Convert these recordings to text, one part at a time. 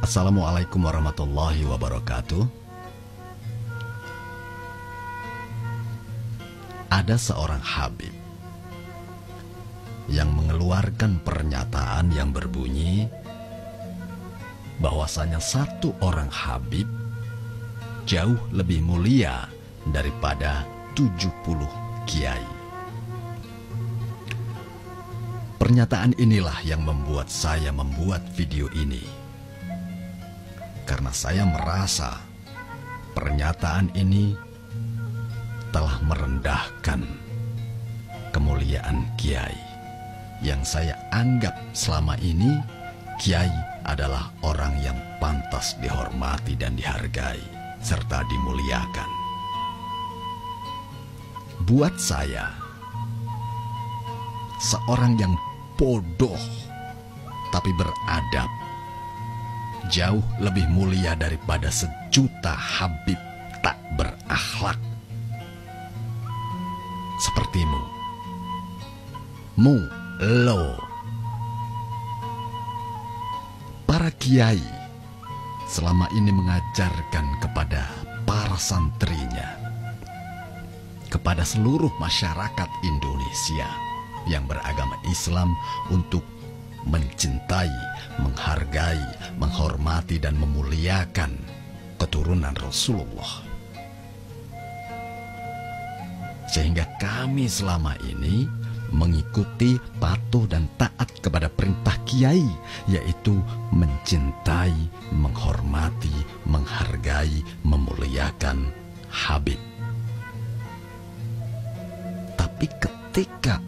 Assalamualaikum warahmatullahi wabarakatuh. Ada seorang habib yang mengeluarkan pernyataan yang berbunyi bahwasanya satu orang habib jauh lebih mulia daripada 70 kiai. Pernyataan inilah yang membuat saya membuat video ini. Karena saya merasa pernyataan ini telah merendahkan kemuliaan kiai yang saya anggap selama ini kiai adalah orang yang pantas dihormati dan dihargai serta dimuliakan. Buat saya, seorang yang bodoh tapi beradab jauh lebih mulia daripada sejuta habib tak berakhlak sepertimu. Lo. Para kiai selama ini mengajarkan kepada para santrinya, kepada seluruh masyarakat Indonesia yang beragama Islam untuk mencintai, menghargai, menghormati dan memuliakan keturunan Rasulullah. Sehingga kami selama ini mengikuti, patuh dan taat kepada perintah kiai, yaitu mencintai, menghormati, menghargai, memuliakan habib. Tapi ketika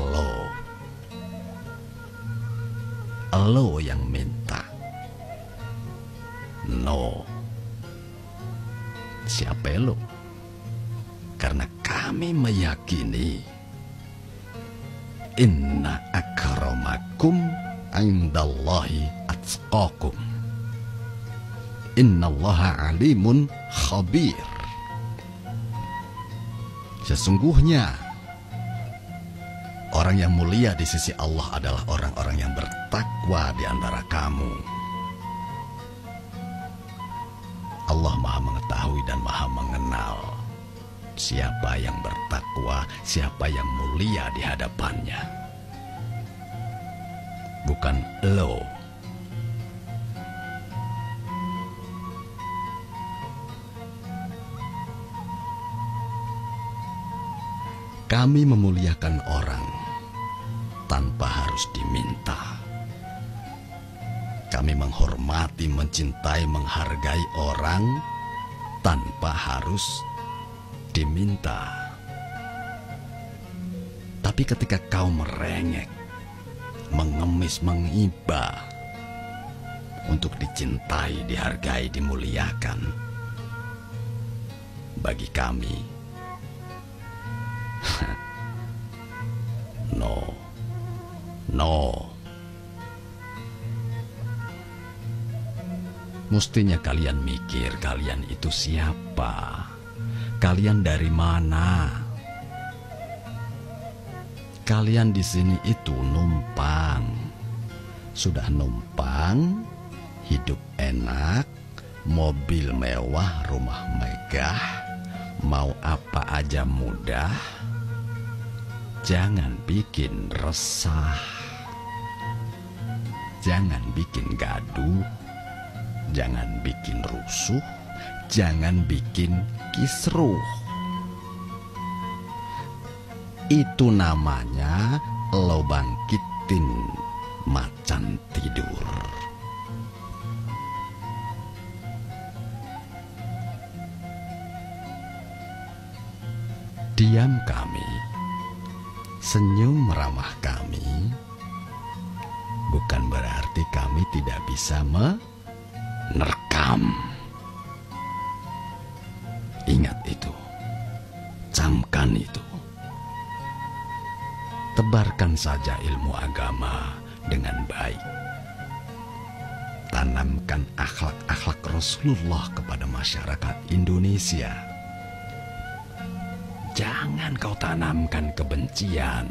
lo yang minta, siapa lo? Karena kami meyakini inna akramakum indallahi atqakum, innallaha alimun khabir. Sesungguhnya orang yang mulia di sisi Allah adalah orang-orang yang bertakwa di antara kamu. Allah Maha mengetahui dan Maha mengenal siapa yang bertakwa, siapa yang mulia di hadapannya. Bukan lo. Kami memuliakan orang tanpa harus diminta. Kami menghormati, mencintai, menghargai orang tanpa harus diminta. Tapi ketika kau merengek, mengemis, mengiba untuk dicintai, dihargai, dimuliakan, bagi kami no. Mestinya kalian mikir, kalian itu siapa? Kalian dari mana? Kalian di sini itu numpang. Sudah numpang, hidup enak, mobil mewah, rumah megah, mau apa aja mudah. Jangan bikin resah. Jangan bikin gaduh. Jangan bikin rusuh. Jangan bikin kisruh. Itu namanya lo bangkitin macan tidur. Diam kami, senyum ramah kami, bukan berarti kami tidak bisa menerkam. Ingat itu, camkan itu. Tebarkan saja ilmu agama dengan baik. Tanamkan akhlak-akhlak Rasulullah kepada masyarakat Indonesia. Jangan kau tanamkan kebencian.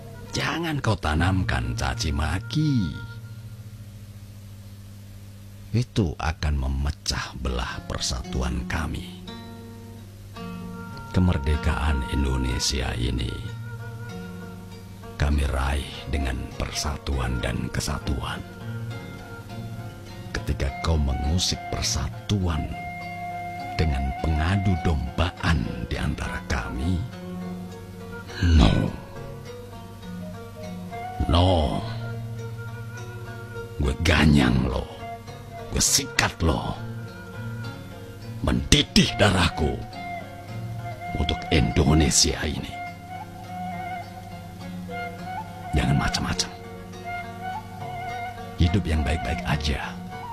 Jangan kau tanamkan caci maki. itu akan memecah belah persatuan kami. Kemerdekaan Indonesia ini kami raih dengan persatuan dan kesatuan. Ketika kau mengusik persatuan dengan pengadu dombaan di antara kami, no, gue ganyang lo, gue sikat lo, mendidih darahku untuk Indonesia ini. Jangan macam-macam, hidup yang baik-baik aja.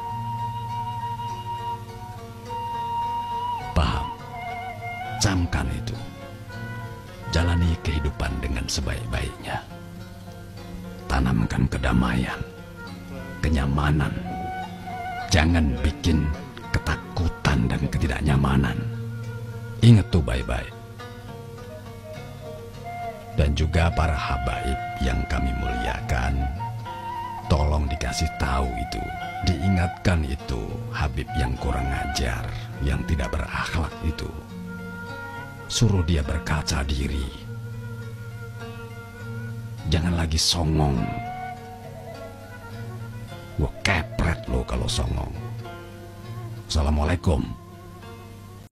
Paham? Camkan itu. Jalani kehidupan dengan sebaik-baiknya. Tanamkan kedamaian, kenyamanan. Jangan bikin ketakutan dan ketidaknyamanan. Ingat tuh baik-baik. Dan juga para habaib yang kami muliakan, tolong dikasih tahu itu, diingatkan itu Habib yang kurang ajar, yang tidak berakhlak itu. Suruh dia berkaca diri. Jangan lagi songong. Gue kepret lo kalau songong. Assalamualaikum.